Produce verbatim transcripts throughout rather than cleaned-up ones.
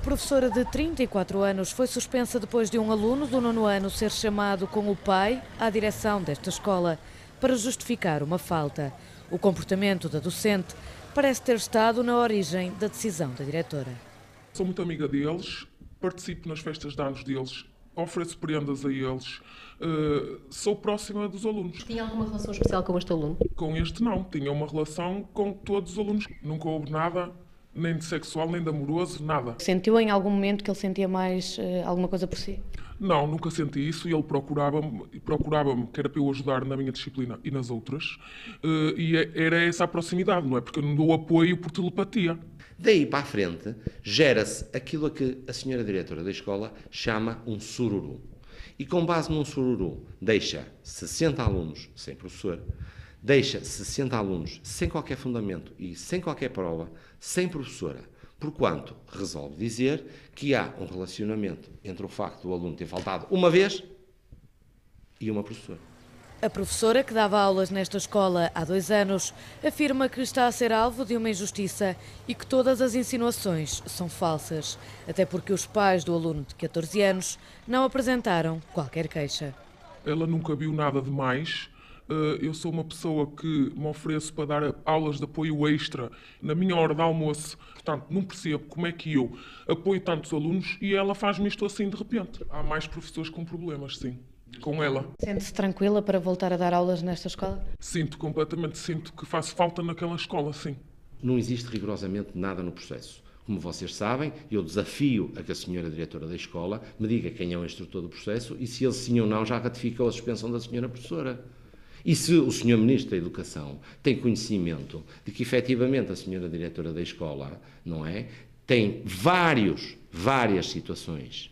professora de trinta e quatro anos foi suspensa depois de um aluno do nono ano ser chamado com o pai à direção desta escola para justificar uma falta. O comportamento da docente parece ter estado na origem da decisão da diretora. Sou muito amiga deles, participo nas festas de anos deles, ofereço prendas a eles, uh, sou próxima dos alunos. Tinha alguma relação especial com este aluno? Com este não, tinha uma relação com todos os alunos. Nunca houve nada, nem de sexual, nem de amoroso, nada. Sentiu em algum momento que ele sentia mais uh, alguma coisa por si? Não, nunca senti isso e ele procurava-me, procurava-me que era para eu ajudar na minha disciplina e nas outras. Uh, e era essa a proximidade, não é? Porque eu não dou apoio por telepatia. Daí para a frente, gera-se aquilo a que a senhora diretora da escola chama um sururu. E com base num sururu, deixa sessenta alunos sem professor, deixa sessenta alunos sem qualquer fundamento e sem qualquer prova, sem professora, porquanto resolve dizer que há um relacionamento entre o facto do aluno ter faltado uma vez e uma professora. A professora, que dava aulas nesta escola há dois anos, afirma que está a ser alvo de uma injustiça e que todas as insinuações são falsas, até porque os pais do aluno de catorze anos não apresentaram qualquer queixa. Ela nunca viu nada de mais. Eu sou uma pessoa que me ofereço para dar aulas de apoio extra na minha hora de almoço. Portanto, não percebo como é que eu apoio tantos alunos e ela faz-me isto assim de repente. Há mais professores com problemas, sim. Com ela. Sente-se tranquila para voltar a dar aulas nesta escola? Sinto completamente, sinto que faço falta naquela escola, sim. Não existe rigorosamente nada no processo. Como vocês sabem, eu desafio a que a senhora diretora da escola me diga quem é o instrutor do processo e se ele sim ou não já ratificou a suspensão da senhora professora. E se o senhor Ministro da Educação tem conhecimento de que efetivamente a senhora diretora da escola, não é, tem vários, várias situações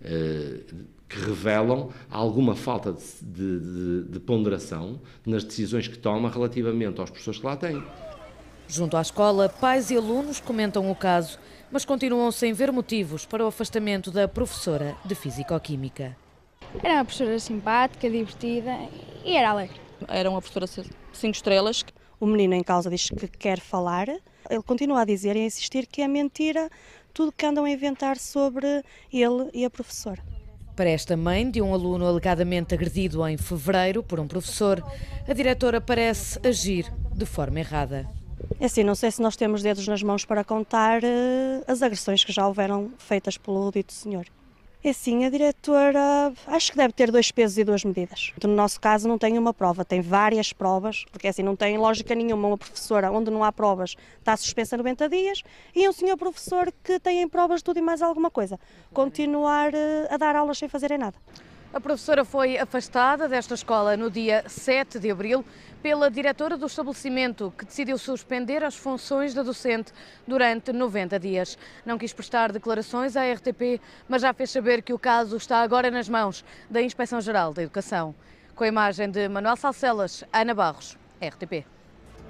uh, que revelam alguma falta de, de, de, de ponderação nas decisões que toma relativamente aos professores que lá têm. Junto à escola, pais e alunos comentam o caso, mas continuam sem ver motivos para o afastamento da professora de Físico-Química. Era uma professora simpática, divertida e era alegre. Era uma professora cinco estrelas. O menino em causa diz que quer falar. Ele continua a dizer e a insistir que é mentira tudo que andam a inventar sobre ele e a professora. Para esta mãe de um aluno alegadamente agredido em fevereiro por um professor, a diretora parece agir de forma errada. É assim, não sei se nós temos dedos nas mãos para contar uh, as agressões que já houveram feitas pelo dito senhor. É assim, a diretora acho que deve ter dois pesos e duas medidas. No nosso caso não tem uma prova, tem várias provas, porque assim não tem lógica nenhuma uma professora onde não há provas está suspensa noventa dias e um senhor professor que tem provas de tudo e mais alguma coisa, continuar a dar aulas sem fazerem nada. A professora foi afastada desta escola no dia sete de abril pela diretora do estabelecimento, que decidiu suspender as funções da docente durante noventa dias. Não quis prestar declarações à R T P, mas já fez saber que o caso está agora nas mãos da Inspeção-Geral da Educação. Com a imagem de Manuel Salcelas, Ana Barros, R T P.